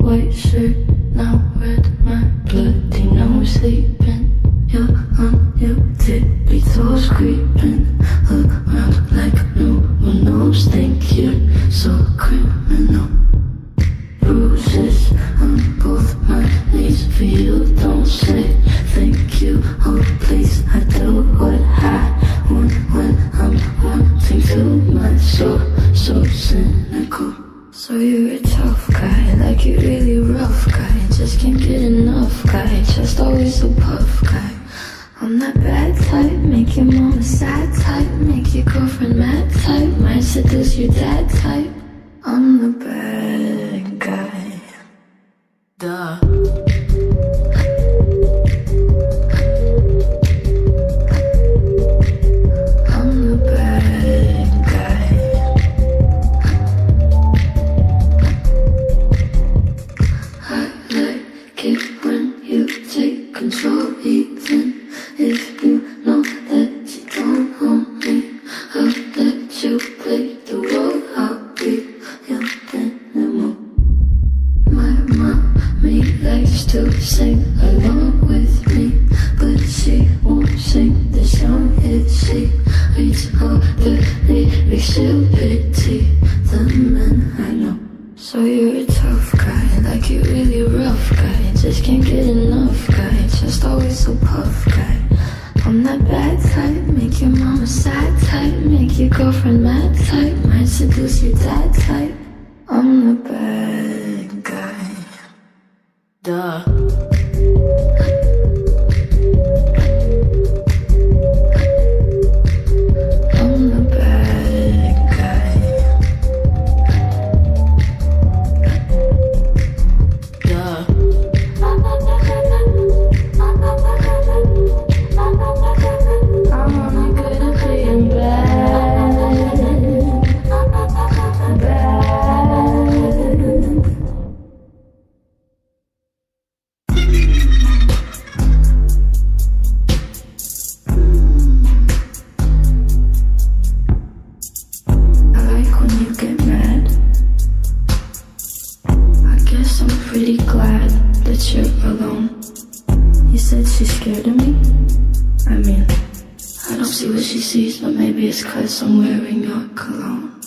white shirt, now red, my bloody nose sleeping. You're on your tippy toes creeping around like no one knows. Think you're so criminal. Bruises on both my knees for you. Don't say thank you, oh please. I do what I want when I'm wanting to. My soul so cynical. So you're a tough guy, like you're really rough guy. Just can't get enough guy, just always a puff guy. I'm that bad type, make your mama sad type, make your girlfriend mad type, might seduce your dad type. I'm the bad guy. Duh. Control even if you know that you don't own me. I'll let you play the role. I'll be your animal. My mommy likes to sing along with me, but she won't sing the song. She reads all the lyrics, she'll pity the men I know. So you're a tough guy, like you're really rough guy. Just can't get enough guy, just always so puff guy. I'm that bad type, make your mama sad type, make your girlfriend mad type, might seduce your dad type. I'm the bad guy. Duh. Pretty glad that you're alone. You said she's scared of me? I mean, I don't see what she sees, but maybe it's 'cause I'm wearing your cologne.